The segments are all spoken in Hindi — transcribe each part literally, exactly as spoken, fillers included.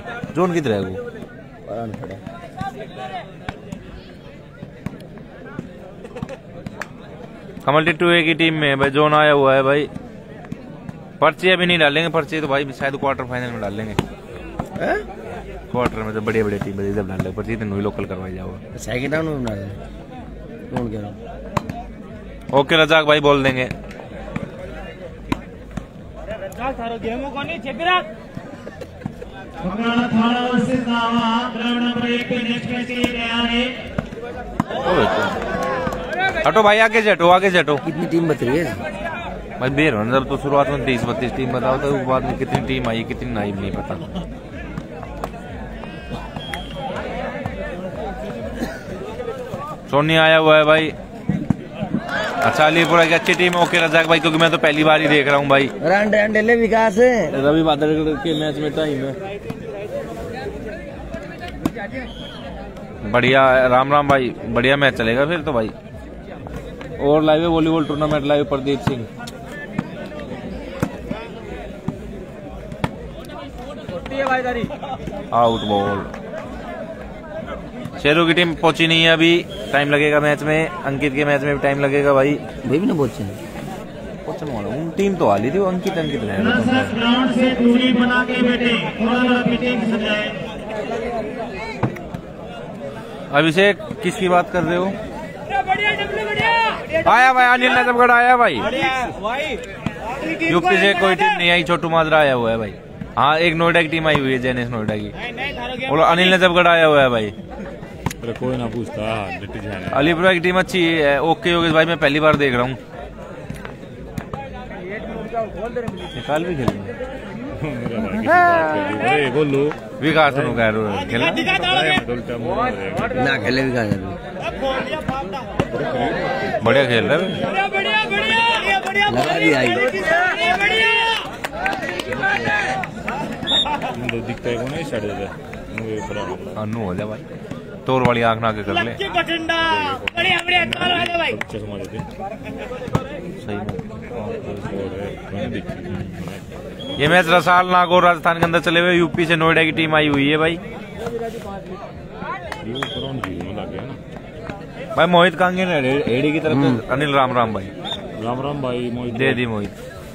जोन किधर है वो? कमल टिट्टू एक ही टीम में है भाई, जोन आया हुआ है भाई। पर्ची अभी नहीं डालेंगे, पर्ची तो भाई शायद क्वार्टर फाइनल में डालेंगे। क्वार्टर में तो बढ़िया बढ़िया टीम है, जब डाल ले पर्ची तो नहीं लोकल करवाई जाओगे। सेकंड राउंड में डाल कौन कह रहा? ओके रजाक भाई बोल देंगे। हटो भाई, आगे से हटो, आगे से हटो। कितनी टीम बच रही है भाई? बेर हो जब तो शुरुआत में तीस बत्तीस टीम बताओ, तो बाद में कितनी टीम आई कितनी नहीं नहीं पता। सोनी आया हुआ है भाई। अच्छा अलीपुरा की अच्छी टीम है। ओके रजाक भाई, क्योंकि मैं तो पहली बार ही देख रहा हूँ भाई। रंडे विकास है रवि बादल के मैच में टाइम है। बढ़िया राम राम भाई, बढ़िया मैच चलेगा फिर तो भाई। और लाइव है volleyball tournament live Pradeep Singh. Out ball. शेरों की टीम पहुंची नहीं है अभी, टाइम लगेगा मैच में। अंकित के मैच में भी टाइम लगेगा भाई। भाई भी ना पहुंचे पहुंचने वाला हूँ, टीम तो आ ली थी वो। अंकित अंकित रहे अभिषेक, किसकी बात कर रहे हो? आया भाई अनिल नजफगढ़ आया भाई। यूपी से कोई टीम नहीं आई, छोटू माजरा आया हुआ है भाई। हाँ एक नोएडा की टीम आई हुई है, जैनेश नोएडा की। बोलो अनिल नजफगढ़ आया हुआ है भाई। अरे कोई ना पूछता। अलीपुरा की टीम अच्छी है। ओके योगेश भाई, मैं पहली बार देख रहा हूँ। निकाल भी खेलेंगे बोलो विकास खेलना ना खेले विकास बढ़िया खेल रहा है। दिखता है कौन है अनु हो जाए भाई, तोर वाली आंख ना के कर ले। ये मैच रसाल नागौर राजस्थान के अंदर चले हुए। यूपी से नोएडा की टीम आई हुई है भाई। भाई मोहित कांगे ने एडी की तरफ अनिल राम राम भाई। राम राम भाई मोहित दे दी मोहित।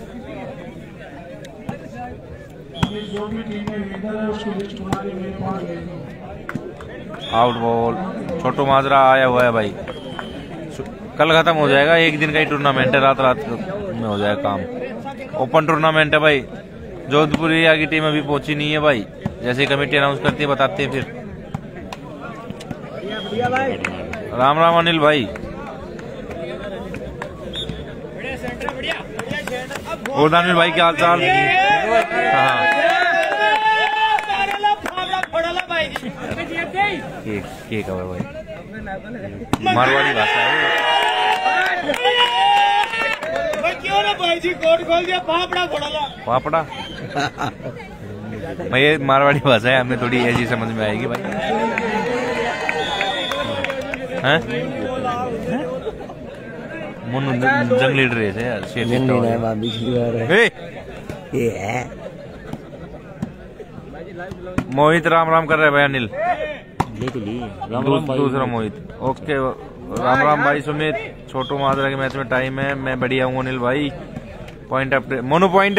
Out ball. छोटू माजरा आया हुआ है भाई। कल खत्म हो जाएगा, एक दिन का ही टूर्नामेंट है, रात रात में हो जाएगा काम। ओपन टूर्नामेंट है भाई। जोधपुरिया की टीम अभी पहुंची नहीं है भाई, जैसे कमेटी अनाउंस करती है बताते हैं फिर। राम राम अनिल भाई। और अनिल भाई क्या हाल चाल? हाँ केक है भाई, मारवाड़ी भाषा है। पापड़ा भाई ये मारवाड़ी भाषा है, हमें थोड़ी ऐसी समझ में आएगी भाई। हैं मुन जंगली ड्रेस है यार। मोहित राम राम कर रहे भाई। अनिल राम राम भाई। दूसरा मोहित। ओके राम राम भाई। सुमित, छोटू माजरा के मैच में टाइम है। मैं बढ़िया हूँ अनिल भाई। पॉइंट अप मोनो पॉइंट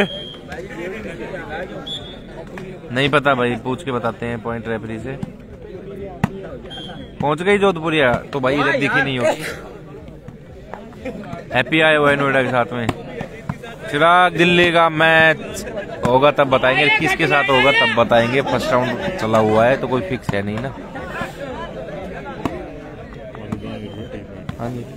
नहीं पता भाई, पूछ के बताते हैं पॉइंट रेफरी से। पहुंच गई जोधपुरिया तो भाई इधर दिखी नहीं होगी। हैप्पी आए हुए नोएडा के साथ में। चिराग, दिल्ली का मैच होगा तब बताएंगे, किसके साथ होगा तब बताएंगे। फर्स्ट राउंड चला हुआ है तो कोई फिक्स है नहीं ना। हाँ जी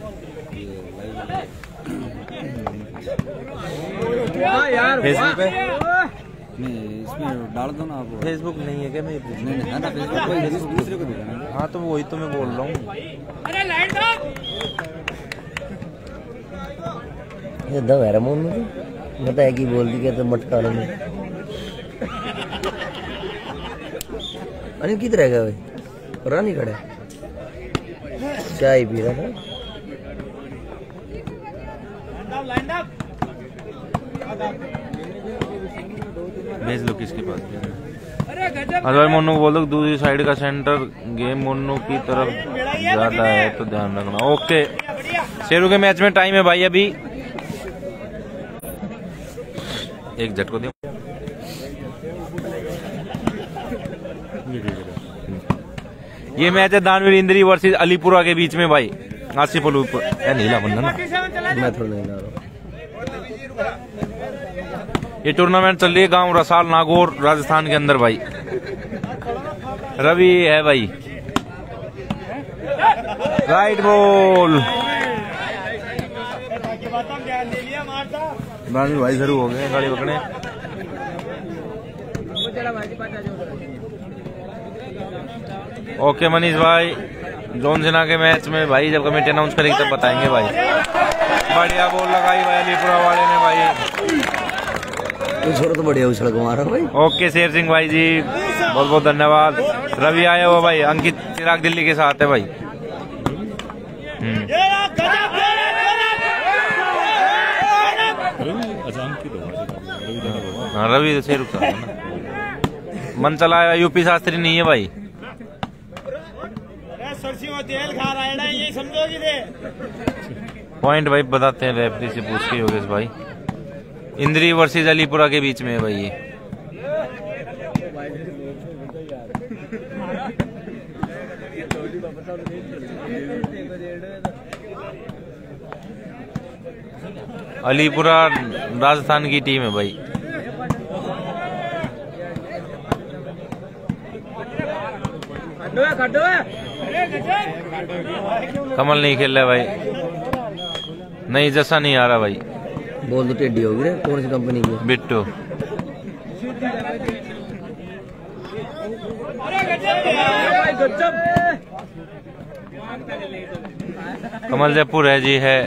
फेसबुक पे नहीं, इसमें डाल दो ना आप। फेसबुक नहीं है क्या? मैं नहीं नहीं ना फेसबुक दूसरे को दिखाना। हाँ तो वही तो मैं बोल रहा हूँ। ये दो है रमोन में बताया कि बोल दी क्या तो मटका में। अरे किधर रहेगा भाई? रानी खड़ा चाय पी रहा था। भेज लो किसके पास। अरे भाई मुन्नू को बोल दो दूसरी साइड का सेंटर गेम मुन्नू की तरफ ज्यादा है तो ध्यान रखना। ओके शेरू के मैच में टाइम है भाई अभी एक झटको दे। ये मैच है दानवीर इंद्री वर्सेस अलीपुरा के बीच में भाई। आसिफ अलीपुर नीला बंधन मैं थोड़ा नहीं ला रहा। ये टूर्नामेंट चल रही है गांव रसाल नागौर राजस्थान के अंदर भाई। रवि है भाई राइट बॉल भाई शुरू हो गए गाड़ी पकड़े। ओके मनीष भाई जॉन सिन्हा के मैच में भाई जब कमेटी अनाउंस करेगी तब बताएंगे भाई। बढ़िया बॉल लगाई भाई अलीपुरा वाले ने भाई। ये छोरा तो बढ़िया उछल को मारा भाई। ओके शेर सिंह भाई जी बहुत बहुत धन्यवाद। रवि आया हुआ भाई अंकित चिराग दिल्ली के साथ है भाई। हाँ रवि तो शेर है ना। मन चला यूपी शास्त्री नहीं है भाई। तेल खा रहा है ये समझोगी दे। पॉइंट भाई बताते हैं रेफरी से पूछ के योगेश भाई। इंद्री वर्सेस अलीपुरा के बीच में है भाई ये। अलीपुरा राजस्थान की टीम है भाई। कमल नहीं खेल रहा भाई। नहीं जैसा नहीं आ रहा भाई। बोल तो टेढ़ी होगी रे। कौन सी कंपनी की? बिट्टू कमल जयपुर है जी है।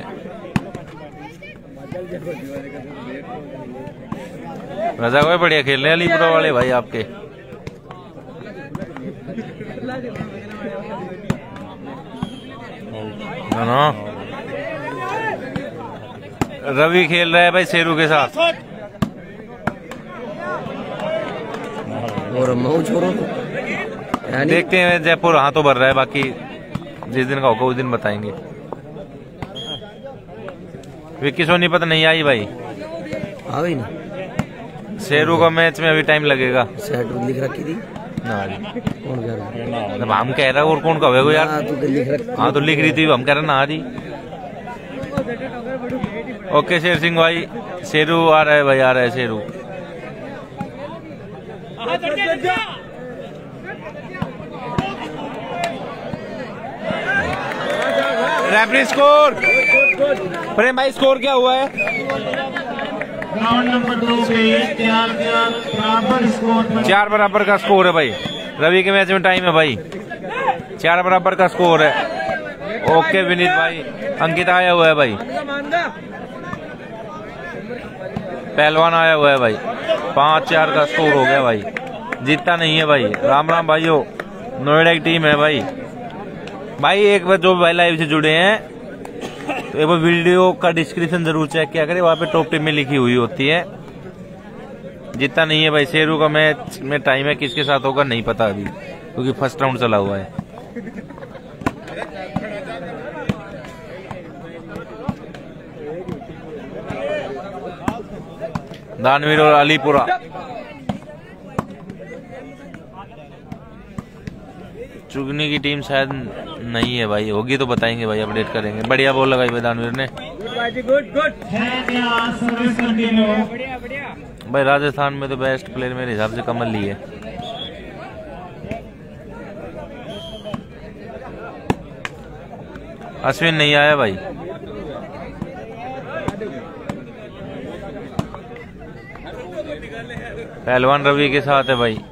रजा भाई बढ़िया खेल रहे हैं अलीपुरा वाले भाई आपके। ना रवि खेल रहा है भाई शेरू के साथ। और मऊ छोरो देखते हैं जयपुर हाथों भर रहा है। बाकी जिस दिन का होगा उस दिन बताएंगे। विक्की सोनीपत नहीं आई भाई। आ गई ना। शेरू का मैच में अभी टाइम लगेगा। सेट लिख रखी थी ना जी कौन कह रहा है? जब हम कह रहे हैं और कौन कहेगा यार। हाँ, तू तो लिख रख। हाँ तो लिख रही थी हम कह रहे ना आ रही। ओके शेर सिंह भाई शेरू आ रहा है भाई आ रहा है शेरू। रेफरी स्कोर प्रेम भाई स्कोर क्या हुआ है? राउंड नंबर दो पे चार बराबर स्कोर चार बराबर का स्कोर है भाई। रवि के मैच में टाइम है भाई। चार बराबर का स्कोर है। ओके विनीत भाई अंकित आया हुआ है भाई। पहलवान आया हुआ है भाई। पांच चार का स्कोर हो गया भाई। जीतता नहीं है भाई। राम राम भाइयों नोएडा की टीम है भाई। भाई एक बार जो भाई लाइव से जुड़े हैं तो एक बार वीडियो का डिस्क्रिप्शन जरूर चेक किया करें। वहाँ पे टॉप टीम में लिखी हुई होती है। जीतता नहीं है भाई। शेरू का मैच में टाइम है किसके साथ होगा नहीं पता अभी क्योंकि फर्स्ट राउंड चला हुआ है। दानवीर और अलीपुरा चुगनी की टीम शायद नहीं है भाई। होगी तो बताएंगे भाई अपडेट करेंगे। बढ़िया बॉल लगाई भाई दानवीर ने। भाई राजस्थान में तो बेस्ट प्लेयर मेरे हिसाब से कमल ही है। अश्विन नहीं आया भाई। पहलवान रवि के साथ है भाई।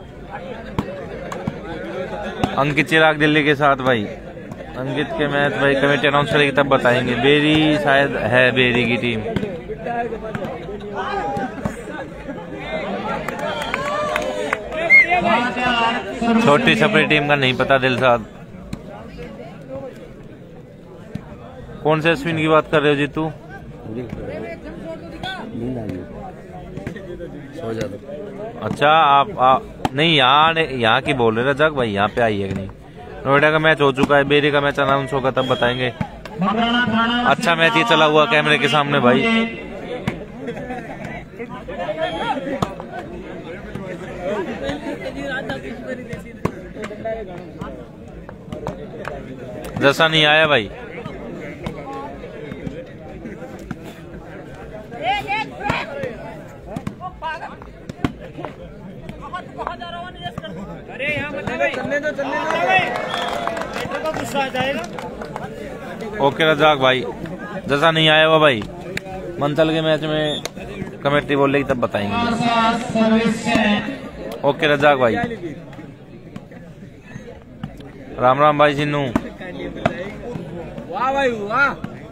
अंकित चिराग दिल्ली के साथ भाई। अंकित के मैच भाई कमेटी अनाउंस करेगी तब बताएंगे। बेरी शायद है बेरी की टीम। छोटी छपरी टीम का नहीं पता दिल साहब। कौन से अश्विन की बात कर रहे हो जीतू? नींद आ गई। सो जा। अच्छा आप, आप नहीं यहाँ यहाँ की बोल रहे रजाक भाई, यहाँ पे आई है कि नहीं। नोएडा का मैच हो चुका है, बेरी का मैच अनाउंस होगा तब बताएंगे। अच्छा मैच ये चला हुआ कैमरे के सामने भाई। जैसा नहीं आया भाई। अरे यहाँ मत भाई, चलने दो चलने दो भाई, तो गुस्सा आ जाएगा। ओके रजाक भाई, जैसा नहीं आया हुआ भाई। मंथल के मैच में कमेटी बोल रही तब बताएंगे। ओके रजाक भाई, राम राम भाई सिन्नू। वाह भाई वाह।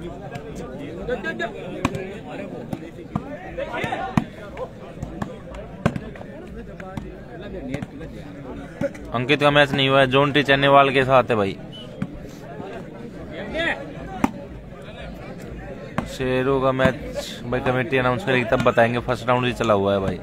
अंकित का मैच नहीं हुआ है, जोंटी चन्नेवाल के साथ है भाई। शेरों का मैच भाई कमेटी अनाउंस करेगी तब बताएंगे। फर्स्ट राउंड ही चला हुआ है भाई।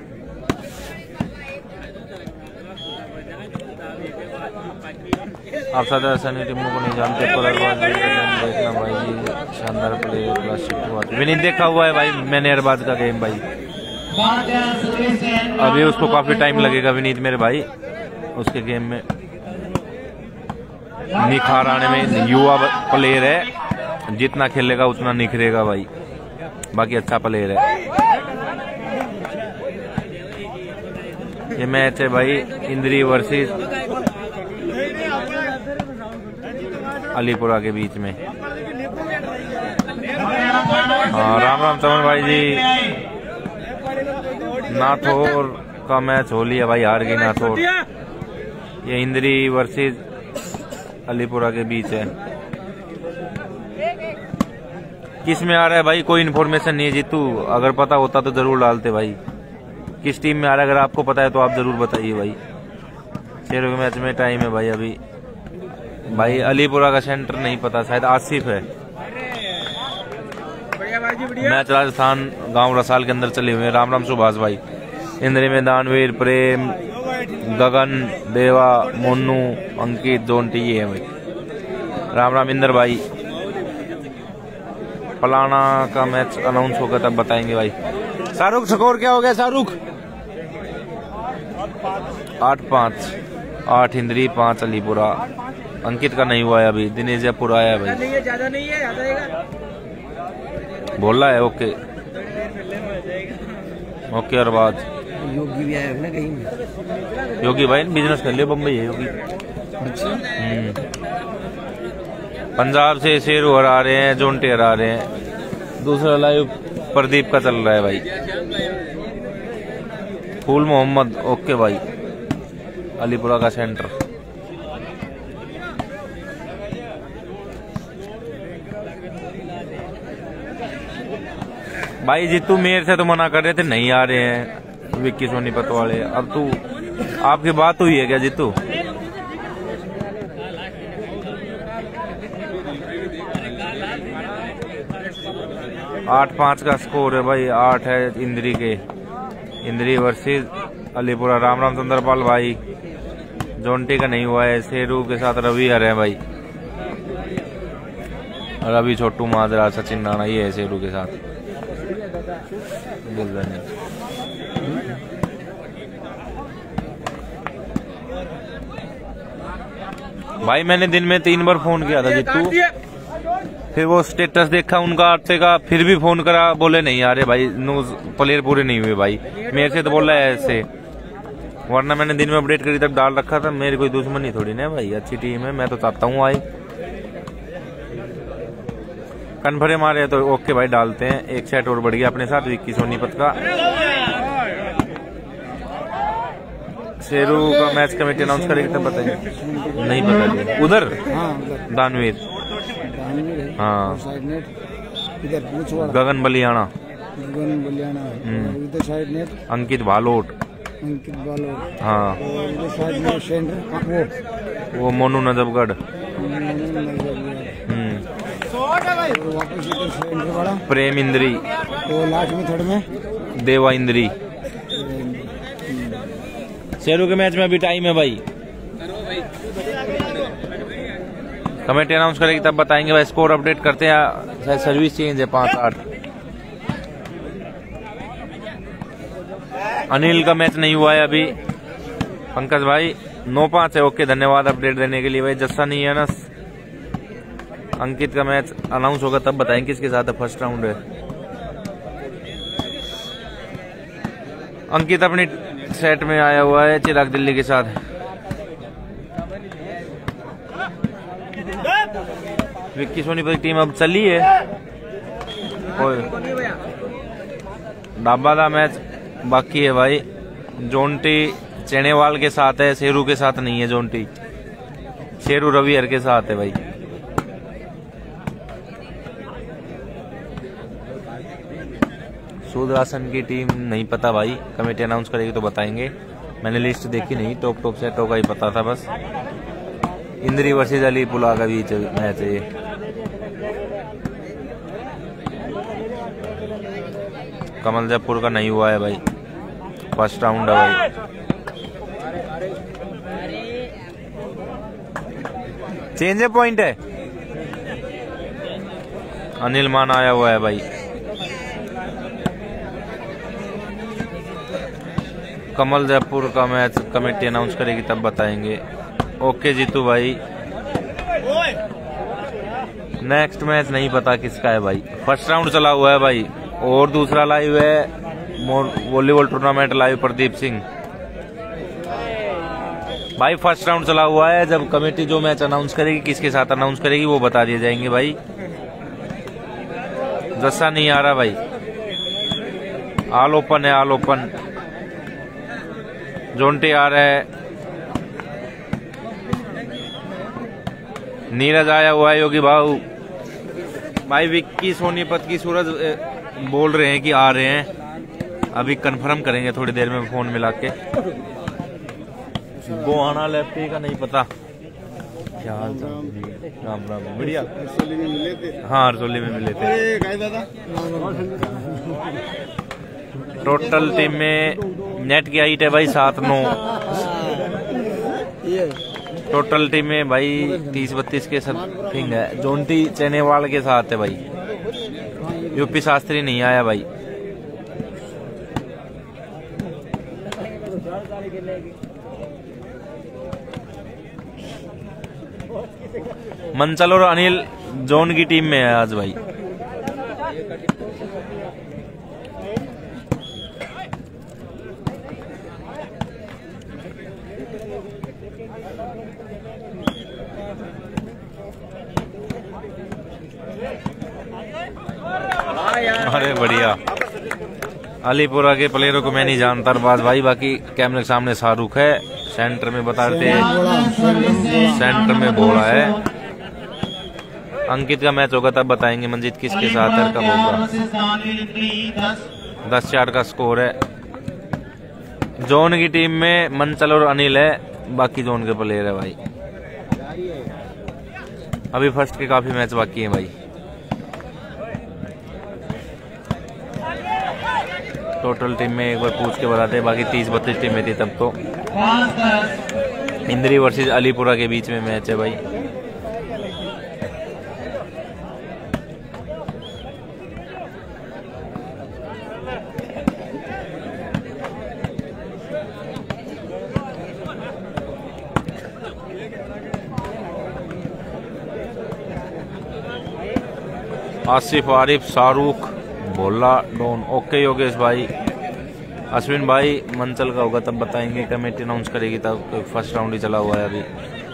आप सादा सनी टीमों को नहीं जानते पर देखना भाई जी, शानदार प्ले क्लास। विनीत देखा हुआ है भाई मैंने अरबाज का गेम भाई। अभी उसको काफी टाइम लगेगा विनीत मेरे भाई उसके गेम में निखार आने में। युवा प्लेयर है, जितना खेलेगा उतना निखरेगा भाई। बाकी अच्छा प्लेयर है। ये मैच है भाई इंद्री वर्सेस अलीपुरा के बीच में। हाँ राम राम चमन भाई जी। नाथौर का मैच हो लिया भाई, हार गई नाथौर। ये इंद्री वर्सेस अलीपुरा के बीच है। किस में आ रहा है भाई कोई इन्फॉर्मेशन नहीं है जीतू, अगर पता होता तो जरूर डालते भाई। किस टीम में आ रहा है अगर आपको पता है तो आप जरूर बताइए भाई। शेरों के मैच में टाइम है भाई अभी भाई। अलीपुरा का सेंटर नहीं पता, शायद आसिफ है। मैच राजस्थान गांव रसाल के अंदर चले हुए हैं। राम राम सुभाष भाई। इंद्री में दानवीर, प्रेम, गगन, देवा, मोनू, अंकित, जोंटी ये है भाई। राम राम इंदर भाई। फलाना का मैच अनाउंस होगा तब बताएंगे भाई। शाहरुख स्कोर क्या हो गया शाहरुख? आठ पाँच। आठ इंद्री, पाँच अलीपुरा। अंकित का नहीं हुआ है अभी। दिनेश जयपुर आया है भाई। ज्यादा नहीं है, आ जाएगा। बोल रहा है ओके ओके। और बात योगी भी आया है ना कहीं में। योगी भाई बिजनेस कर लिया, बम्बई है योगी। पंजाब से शेरू हरा रहे हैं, जोंटे हरा रहे हैं। दूसरा लाइव प्रदीप का चल रहा है भाई। फूल मोहम्मद ओके भाई। अलीपुरा का सेंटर। भाई जीतू मेरे से तो मना कर रहे थे नहीं आ रहे हैं विक्की सोनीपत वाले। अब तू आपकी बात हुई है क्या जीतू? आठ पाँच का स्कोर है भाई। आठ है इंद्री के। इंद्री वर्सेस अलीपुरा। राम राम चंद्रपाल भाई। जोंटी का नहीं हुआ है। शेरू के साथ रवि हर है भाई। रवि, छोटू माजरा, सचिन राणा ये है शेरू के साथ। बोल रहे नहीं भाई। मैंने दिन में तीन बार फोन किया था जीतू, फिर वो स्टेटस देखा उनका आटे का, फिर भी फोन करा, बोले नहीं आ रहे भाई। न्यूज प्लेयर पूरे नहीं हुए भाई। मेरे से तो बोल रहा है ऐसे, वरना मैंने दिन में अपडेट करी तब डाल रखा था। मेरी कोई दुश्मनी थोड़ी ना भाई, अच्छी टीम है, मैं तो चाहता हूँ आई। कन्फर्म आ रहे तो ओके भाई डालते हैं। एक सेट और बढ़ गया अपने साथ विक्की सोनीपत का। शेरू का मैच कमेटी अनाउंस करेगी तब बताएंगे। नहीं पता उधर दानवीर। हाँ गगन बलियाना। गगन बलियाना इधर साइड नेट। अंकित भालोट। अंकित भालोट। हाँ इधर साइड नेट सेंटर वो वो मोनू नजबगढ़। वापस इधर सेंटर वाला प्रेम इंद्री। वो लास्ट में थर्ड में देवा इंद्री। शेरू के मैच में अभी टाइम है भाई, कमेटी अनाउंस करेगी तब बताएंगे भाई। स्कोर अपडेट करते हैं, शायद सर्विस चेंज है पांच आठ। अनिल का मैच नहीं हुआ है अभी। पंकज भाई नौ पांच है, ओके धन्यवाद अपडेट देने के लिए भाई। जस्सा नहीं है ना। अंकित का मैच अनाउंस होगा तब बताएंगे किसके साथ है, फर्स्ट राउंड है। अंकित अपनी सेट में आया हुआ है चिराग दिल्ली के साथ। विक्की सोनीपत की टीम अब चली है। डाबा का मैच बाकी है भाई। जोंटी चेनेवाल के साथ है, शेरू के साथ नहीं है। जोंटी शेरू रविहर के साथ है भाई। सूदरासन की टीम नहीं पता भाई, कमेटी अनाउंस करेगी तो बताएंगे। मैंने लिस्ट देखी नहीं, टॉप टॉप सेटों का ही पता था बस। इंद्री वर्सेज अलीपुला का बीच मैच है ये। कमल जयपुर का नहीं हुआ है भाई, फर्स्ट राउंड है भाई। चेंज है पॉइंट है। अनिल मान आया हुआ है भाई। कमल जयपुर का मैच कमेटी अनाउंस करेगी तब बताएंगे। ओके जीतू भाई। नेक्स्ट मैच नहीं पता किसका है भाई, फर्स्ट राउंड चला हुआ है भाई। और दूसरा लाइव है volleyball tournament live Pradeep Singh भाई। फर्स्ट राउंड चला हुआ है, जब कमेटी जो मैच अनाउंस करेगी किसके साथ अनाउंस करेगी वो बता दिए जाएंगे भाई। जस्सा नहीं आ रहा भाई, ऑल ओपन है, ऑल ओपन। जोंटी आ रहा है, नीरज आया हुआ है। योगी भाऊ भाई विक्की सोनीपत की सूरज बोल रहे हैं कि आ रहे हैं, अभी कंफर्म करेंगे थोड़ी देर में फोन मिला के। गोहाना लेफ्टी का नहीं पता क्या हाल चाल। राम राम बढ़िया। हाँ रसोली में मिले थे। टोटल टीम में नेट की हाइट है भाई सात नौ। टोटल टीम में भाई तीस बत्तीस के समथिंग है। जोंटी चेनेवाल के साथ है भाई। यूपी शास्त्री नहीं आया भाई। मंचल और अनिल जोन की टीम में है आज भाई। अरे बढ़िया। अलीपुरा के प्लेयरों को मैं नहीं जानता बात भाई, बाकी कैमरे के सामने शाहरुख है। सेंटर में बता रहे थे, सेंटर में बोला है। अंकित का मैच होगा तब बताएंगे मंजीत किसके साथ है, कब होगा। दस चार का स्कोर है। जोन की टीम में मंचल और अनिल है, बाकी जोन के प्लेयर है भाई। अभी फर्स्ट के काफी मैच बाकी है भाई। टोटल टीम में एक बार पूछ के बताते हैं, बाकी तीस बत्तीस टीमें थी तब तो। इंद्री वर्सेस अलीपुरा के बीच में मैच है भाई। आसिफ आरिफ शाहरुख भोला डोन। ओके योगेश भाई। अश्विन भाई मंचल का होगा तब बताएंगे, कमेटी अनाउंस करेगी तब। फर्स्ट राउंड ही चला हुआ है अभी।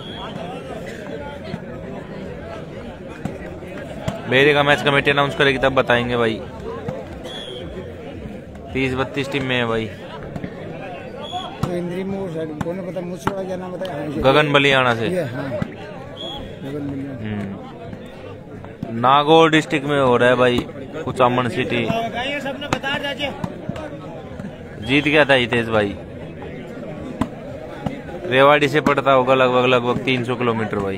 बेरे का मैच कमेटी अनाउंस करेगी तब बताएंगे भाई। तीस बत्तीस टीम में है भाई। तो इंद्री में वो शायद कौन पता, मुझसे क्या नाम बताया। गगन बलियाना से। हाँ, गगन बलियाना। नागौर डिस्ट्रिक्ट में हो रहा है भाई, कुचामन सिटी। जीत गया था हितेश भाई। रेवाड़ी से पड़ता होगा लगभग लगभग तीन सौ किलोमीटर भाई।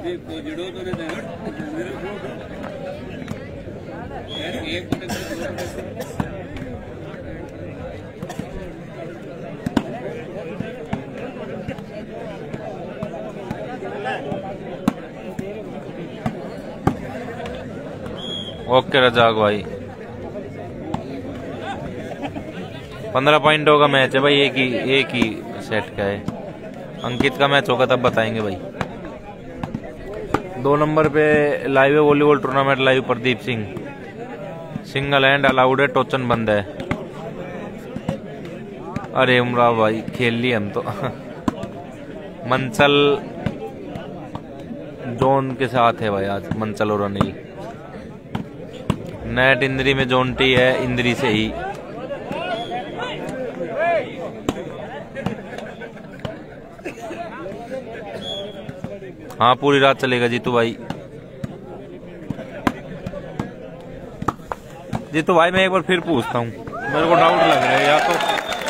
ओके रजाक भाई, पंद्रह पॉइंटों का मैच है भाई, एक ही एक ही सेट का है। अंकित का मैच होगा तब बताएंगे भाई। दो नंबर पे लाइव है volleyball tournament live Pradeep Singh, single hand allowed है, टोचन बंद है। अरे उमरा भाई खेल लिए हम तो। मंचल जोन के साथ है भाई आज, मंचल और अनिल। नेट इंद्री में जोनटी है, इंद्री से ही। हाँ पूरी रात चलेगा जीतू भाई। जीतू भाई मैं एक बार फिर पूछता हूँ, मेरे को डाउट लग रहा है या तो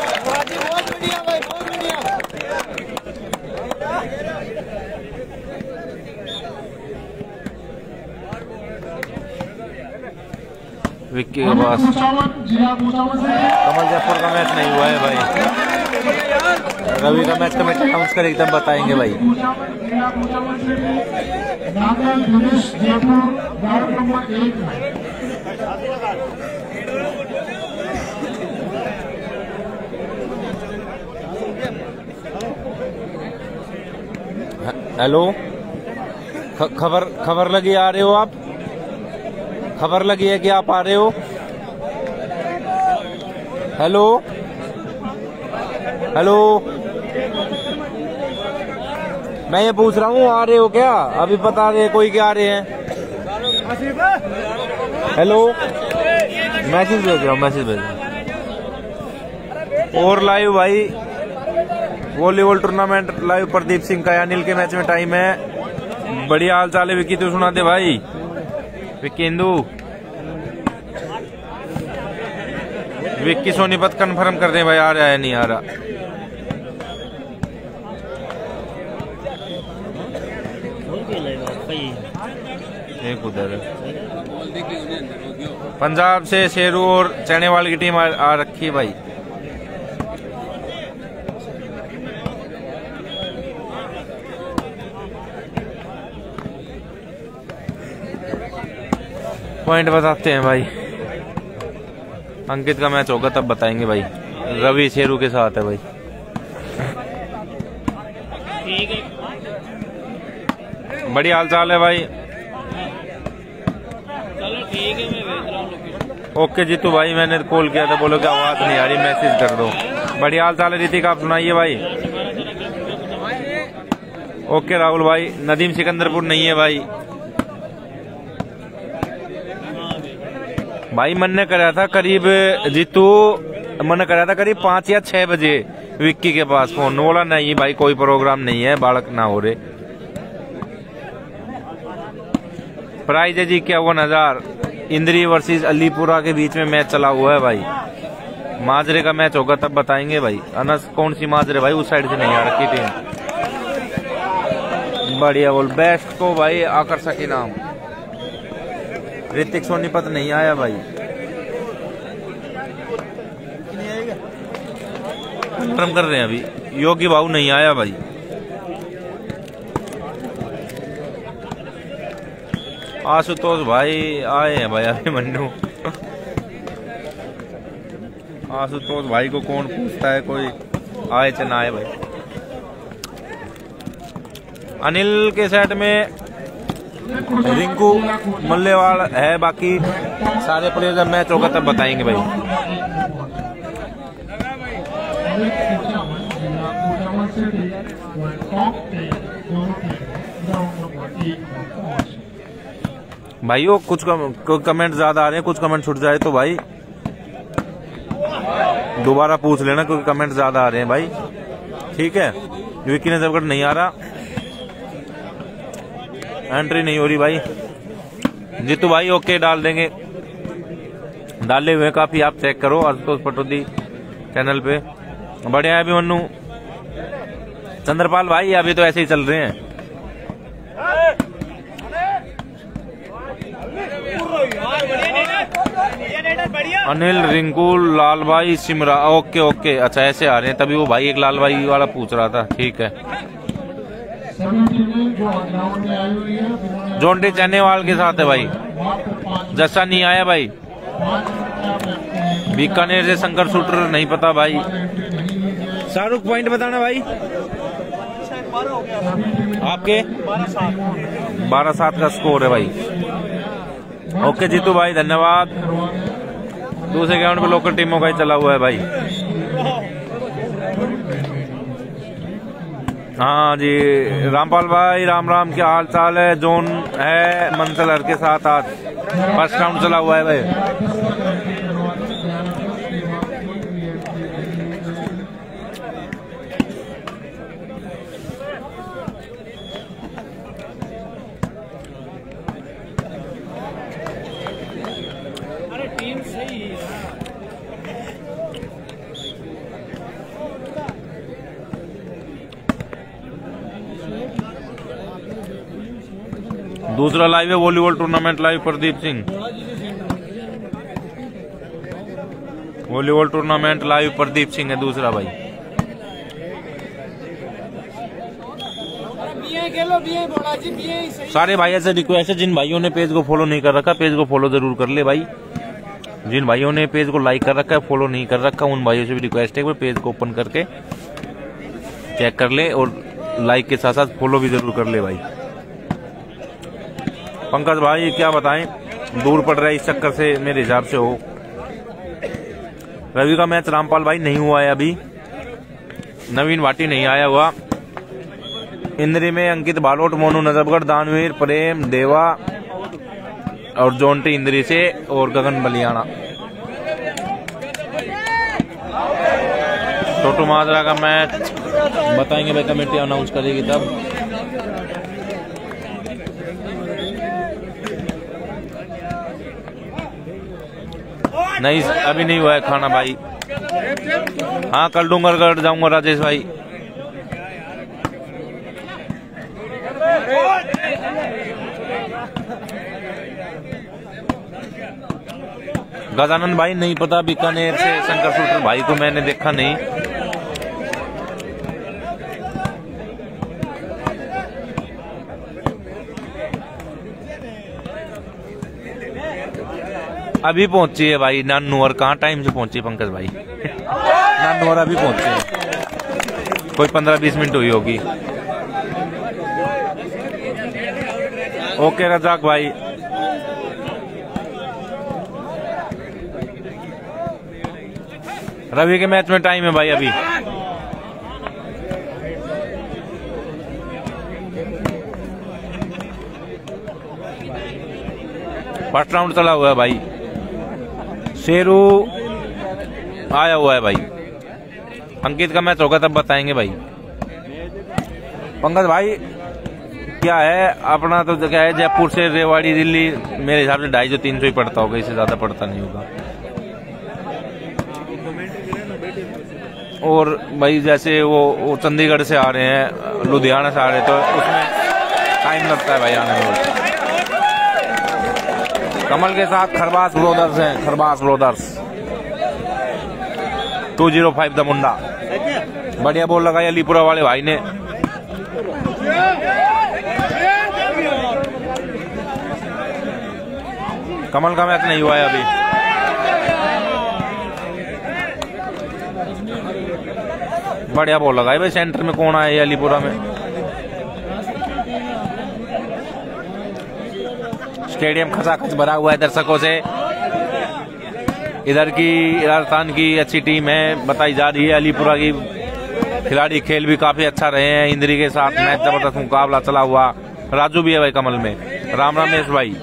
विक्की के पास कमल जयपुर का मैच नहीं हुआ है भाई। रवि का मैच कमेटी अनाउंस कर एकदम बताएंगे भाई। हेलो, खबर खबर लगी आ रहे हो आप? खबर लगी है कि आप आ रहे हो? हेलो हेलो, मैं ये पूछ रहा हूँ आ रहे हो क्या? अभी बता रहे कोई क्या आ रहे हैं? हेलो, मैसेज भेज रहा हूँ, मैसेज भेज रहा हूँ। और लाइव भाई volleyball tournament live Pradeep Singh का अनिल के मैच में टाइम है। बढ़िया हाल चाल है विक्की, तू सुना दे भाई। विक्की इंदू, विक्की सोनीपत कंफर्म कर दे भाई, आ रहा है नहीं आ रहा? एक उधर पंजाब से शेरू और चनेवाल की टीम आ, आ रखी है भाई। पॉइंट बताते हैं भाई। अंकित का मैच होगा तब बताएंगे भाई। रवि शेरू के साथ है भाई। बढ़िया हाल चाल है भाई। चलो ठीक है, मैं भेज रहा हूँ लोकेशन। ओके जीतू भाई, मैंने कॉल किया था, बोलो कि आवाज नहीं आ रही, मैसेज कर दो। बढ़िया हाल चाल है ऋतिक, आप सुनाइए भाई। ओके राहुल भाई, नदीम सिकंदरपुर नहीं है भाई। भाई मन ने कराया था करीब, जीतू मन ने कराया था करीब पाँच या छह बजे विक्की के पास फोन, बोला नहीं भाई कोई प्रोग्राम नहीं है, बालक ना हो रहे। प्राइज है जी इक्यावन हजार। इंद्री वर्सेस अलीपुरा के बीच में मैच चला हुआ है भाई। माजरे का मैच होगा तब बताएंगे भाई। अनस कौन सी माजरे भाई, उस साइड से नहीं आ रखी टीम। बढ़िया बोल, बेस्ट को भाई आकर्षक इनाम। ऋतिक सोनीपत नहीं आया भाई। कंफर्म कर रहे हैं अभी। योगी बाबू नहीं आया भाई। आशुतोष भाई आए हैं भाई अभिमन्यु। आशुतोष भाई को कौन पूछता है, कोई आए च ना आए भाई। अनिल के सेट में रिंकू मल्लेवाल है, बाकी सारे प्लेयर जब मैच होगा तब बताएंगे भाई। भाइयों कुछ कम, कमेंट ज्यादा आ रहे हैं, कुछ कमेंट छूट जाए तो भाई दोबारा पूछ लेना, क्योंकि कमेंट ज्यादा आ रहे हैं भाई। ठीक है, विक्की ने जबकि नहीं आ रहा, एंट्री नहीं हो रही भाई। जीतू भाई ओके डाल देंगे, डाले हुए काफी, आप चेक करो आशुतोष पटोदी चैनल पे। बढ़िया है अभिमन्यु। चंद्रपाल भाई अभी तो ऐसे ही चल रहे हैं। अनिल, रिंकू, लाल भाई, सिमरा, ओके ओके, अच्छा ऐसे आ रहे हैं, तभी वो भाई एक लाल भाई वाला पूछ रहा था। ठीक है, जोंटी चनेवाल के साथ है भाई। जैसा नहीं आया भाई। बीकानेर से शंकर शूटर नहीं पता भाई। शाहरुख पॉइंट बताना भाई आपके। बारह सात का स्कोर है भाई। ओके जीतू भाई धन्यवाद। दूसरे ग्राउंड पे लोकल टीमों का ही चला हुआ है भाई। हाँ जी रामपाल भाई राम राम, क्या हाल चाल है। जोन है मंसलर के साथ आज फर्स्ट राउंड चला हुआ है भाई। दूसरा लाइव है volleyball tournament live Pradeep Singh. Volleyball tournament live Pradeep Singh है दूसरा भाई। सारे भाई ऐसे रिक्वेस्ट है, जिन भाइयों ने पेज को फॉलो नहीं कर रखा पेज को फॉलो जरूर कर ले भाई। जिन भाइयों ने पेज को लाइक कर रखा है फॉलो नहीं कर रखा उन भाइयों से भी रिक्वेस्ट है कि पेज को ओपन करके चेक कर ले और लाइक के साथ साथ फॉलो भी जरूर कर ले भाई। पंकज भाई क्या बताएं, दूर पड़ रहा है इस चक्कर से मेरे हिसाब से हो। रवि का मैच रामपाल भाई नहीं हुआ है अभी। नवीन भाटी नहीं आया हुआ। इंद्री में अंकित बालोट, मोनू नजफगढ़, दानवीर, प्रेम देवा और जोंटी इंद्री से और गगन बलियाना। टोटो माजरा का मैच बताएंगे भाई, कमेटी अनाउंस करेगी तब। नहीं अभी नहीं हुआ है खाना भाई। हाँ कल डूंगरगढ़ जाऊंगा राजेश भाई। गजानंद भाई नहीं पता, बीकानेर से शंकर शूटर भाई को मैंने देखा नहीं। अभी पहुंची है भाई नानूर। कहाँ टाइम से पहुंची पंकज भाई। नानूर अभी पहुंचे हैं, कोई पंद्रह बीस मिनट हुई होगी। ओके रजाक भाई। रवि के मैच में टाइम है भाई अभी। फर्स्ट राउंड चला हुआ है भाई। शेरू आया हुआ है भाई। अंकित का मैच होगा तब बताएंगे भाई। पंकज भाई क्या है अपना तो क्या है, जयपुर से रेवाड़ी दिल्ली मेरे हिसाब से ढाई सौ तीन सौ ही पड़ता होगा, इससे ज्यादा पड़ता नहीं होगा। और भाई जैसे वो, वो चंडीगढ़ से आ रहे हैं, लुधियाना से आ रहे हैं, तो उसमें टाइम लगता है भाई आने में। कमल के साथ खरबास ब्रोदर्स हैं, Kharbas brothers two zero five the मुंडा। बढ़िया बॉल लगाई अलीपुरा वाले भाई ने। कमल का मैच नहीं हुआ है अभी। बढ़िया बॉल लगाई भाई। सेंटर में कौन आया अलीपुरा में। स्टेडियम खचाखच भरा हुआ है दर्शकों से। इधर की राजस्थान की अच्छी टीम है बताई जा रही है। अलीपुरा की खिलाड़ी खेल भी काफी अच्छा रहे हैं। इंद्री के साथ मैच जबरदस्त मुकाबला चला हुआ। राजू भी है भाई कमल में। राम रामेश भाई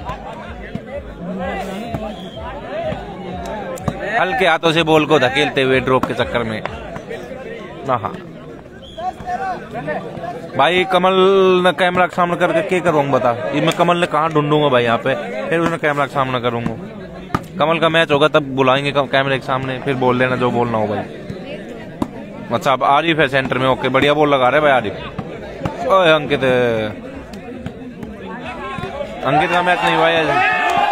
हल्के हाथों से बॉल को धकेलते हुए ड्रॉप के चक्कर में। हाँ भाई कमल ने कैमरा का सामना करके क्या करूंगा बता। ये मैं कमल ने कहाँ ढूंढूंगा भाई यहाँ पे, फिर उसने कैमरा का सामना करूंगा। कमल का मैच होगा तब बुलाएंगे कैमरे के सामने, फिर बोल लेना जो बोलना हो भाई। अच्छा अब आरिफ है सेंटर में। ओके बढ़िया बॉल लगा रहे भाई आरिफ। ओए अंकित, अंकित का मैच नहीं हुआ है।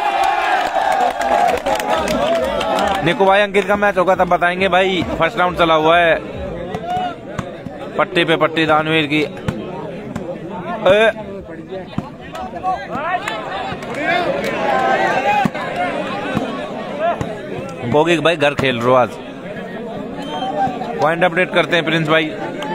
निको भाई अंकित का मैच होगा तब बताएंगे भाई। फर्स्ट राउंड चला हुआ है। पट्टी पे पट्टी दानवीर की। गोगी भाई घर खेल रहे हो आज। पॉइंट अपडेट करते हैं प्रिंस भाई।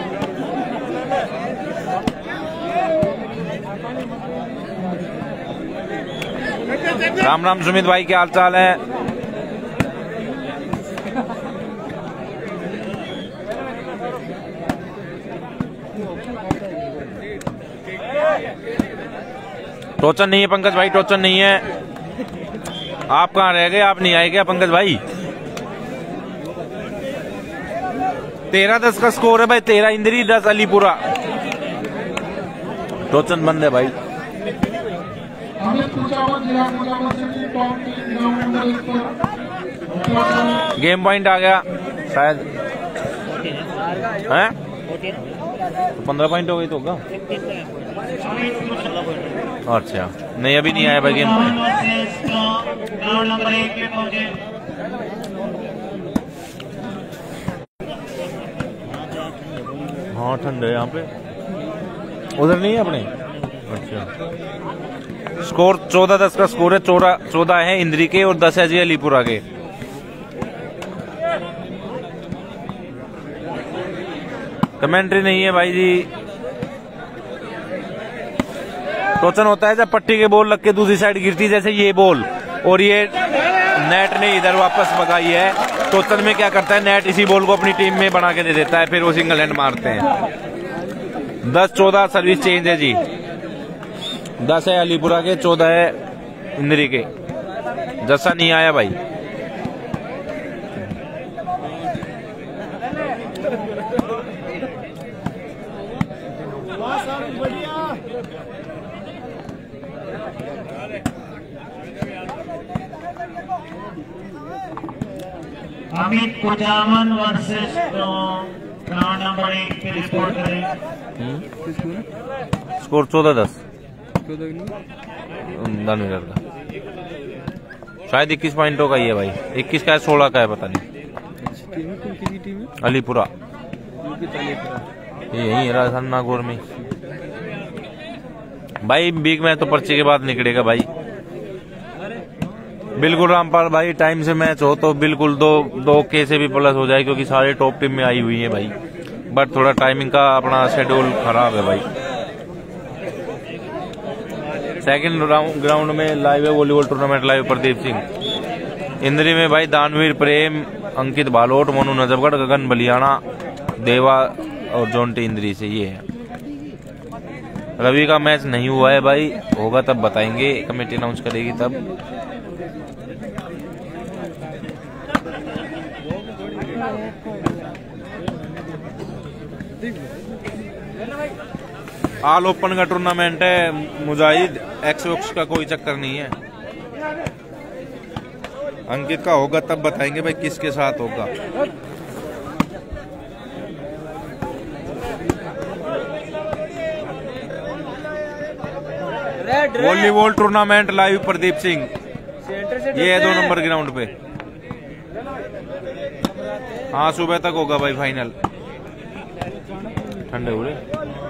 राम राम सुमित भाई, क्या हाल चाल है? टोचन नहीं है पंकज भाई, टोचन नहीं है। आप कहाँ रह गए? आप नहीं आए क्या पंकज भाई? तेरह दस का स्कोर है भाई। तेरह इंद्री, दस अलीपुरा। टोचन बंद है भाई। गेम पॉइंट आ गया शायद, हैं? पंद्रह पॉइंट हो गई तो होगा। अच्छा नहीं, अभी नहीं आया भाई गेम पॉइंट। हाँ ठंड है यहाँ पे, उधर नहीं है अपने। अच्छा स्कोर चौदह दस का स्कोर है। चौदह चौदह है इंद्री के और दस है जी अलीपुरा के। कमेंट्री नहीं है भाई जी। टोचन होता है जब पट्टी के बॉल लग के दूसरी साइड गिरती, जैसे ये बॉल, और ये नेट ने इधर वापस भगाई है। टोचन में क्या करता है, नेट इसी बॉल को अपनी टीम में बना के दे देता है, फिर वो सिंगल हैंड मारते हैं। दस चौदह सर्विस चेंज है जी। दस है अलीपुरा के, चौदह है इंद्री के। जैसा नहीं आया भाई। Amit Kuchaman versus ground number एक पे रिपोर्ट करें। स्कोर चौदह दस दानवीर का। शायद इक्कीस पॉइंटों का ही है भाई। इक्कीस का है, सोलह का है, पता नहीं। अलीपुरा ये यही है राजस्थान नागौर में भाई। बिग मैच तो पर्ची के बाद निकलेगा भाई। बिल्कुल रामपाल भाई, टाइम से मैच हो तो बिल्कुल दो दो के से भी प्लस हो जाए, क्योंकि सारे टॉप टीम में आई हुई है भाई। बट थोड़ा टाइमिंग का अपना शेड्यूल खराब है भाई। सेकंड ग्राउंड में लाइव है volleyball tournament live. Pradeep Singh Indri में भाई, दानवीर प्रेम, अंकित बालोट, मोनू नजफगढ़, गगन बलियाना, देवा और जोंटी इंद्री से ये है। रवि का मैच नहीं हुआ है भाई, होगा तब बताएंगे, कमेटी अनाउंस करेगी तब। ऑल ओपन का टूर्नामेंट है मुजाहिद, एक्स वॉक्स का कोई चक्कर नहीं है। अंकित का होगा तब बताएंगे भाई किसके साथ होगा। Volleyball tournament live Pradeep Singh, ये है दो नंबर ग्राउंड पे। हाँ सुबह तक होगा भाई फाइनल। ठंडे हो रहे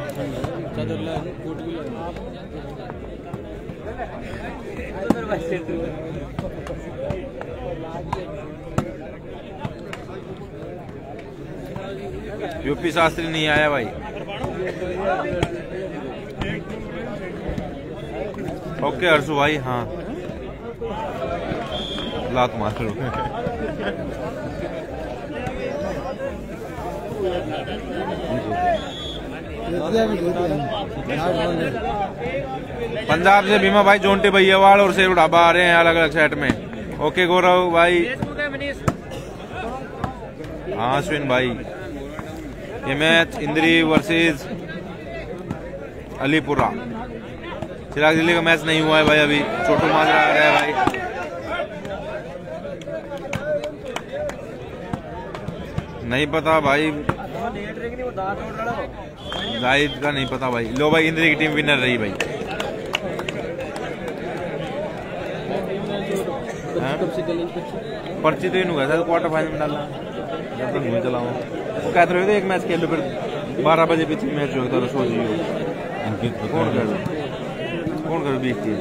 यूपी शास्त्री नहीं आया भाई। ओके हर्षु भाई, हाँ लात मार लो। पंजाब से भीमा भाई, जोंटे भैयावाड़ और शेरू ढाबा आ रहे हैं अलग अलग सेट में। ओके गौरव भाई, हाँ अश्विन भाई। ये मैच इंद्री वर्सेस अलीपुरा। चिराग जिले का मैच नहीं हुआ है भाई अभी। छोटू माजरा आ रहा है भाई। नहीं पता भाई, जाहिद का नहीं पता भाई। लो भाई, इंद्री की टीम विनर रही भाई। पर्ची तो इन सर क्वार्टर फाइनल में डालना जब तक नहीं चला वो कहते रहे थे एक मैच खेल लो, फिर बारह बजे पीछे मैच जो होता है। सोचिए कौन कौन कर बीस टीम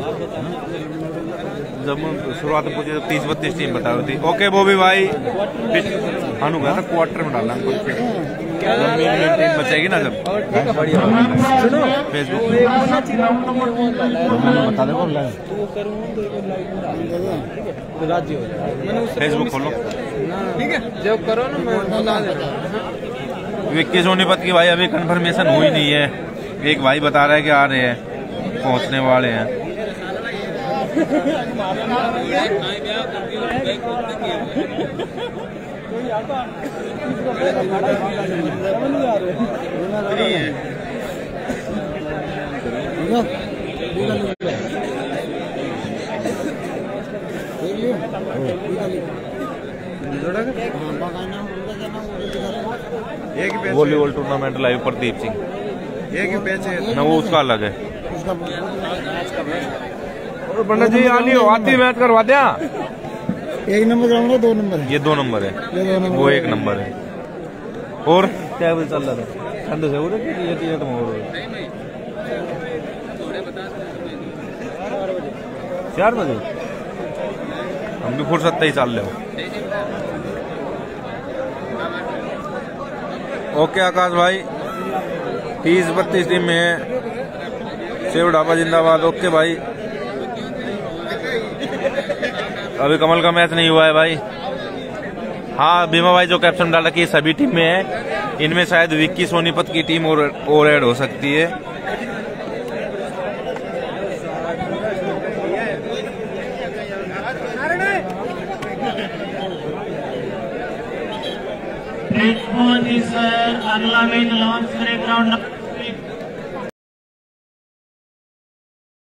जब शुरुआत में पूछी तो तीस बत्तीस टीम बता रही थी। ओके वो भी भाई हानु गया था क्वार्टर में डालना टीम बचेगी ना जब फेसबुक बता दे कौन फेसबुक खोलो ठीक है जो करो ना मैं बता दे रहा हूँ। विक्की सोनीपत की भाई अभी कंफर्मेशन हुई नहीं है। एक भाई बता रहा है कि आ रहे हैं पहुंचने वाले हैं। Volleyball tournament live Pradeep Singh एक ही मैच है ना, वो उसका अलग है। पंडित जी आनी हो आती मैच करवा दिया। एक नंबर ग्राउंड है, दो नंबर है। ये दो नंबर है, ये दो नंबर वो एक नंबर है। और क्या बजे चल रहा था ठंड से हो रही है टी हो रही चार बजे हम भी फुर्सत ही चल रहे हो। ओके आकाश भाई तीस बत्तीस टीम में है। सेव ढाबा जिंदाबाद। ओके भाई अभी कमल का मैच नहीं हुआ है भाई। हाँ भीमा भाई जो कैप्शन डाला कि सभी टीम में है, इनमें शायद विक्की सोनीपत की टीम और, और ऐड हो सकती है। अगला मैच लॉन्च करें ग्राउंड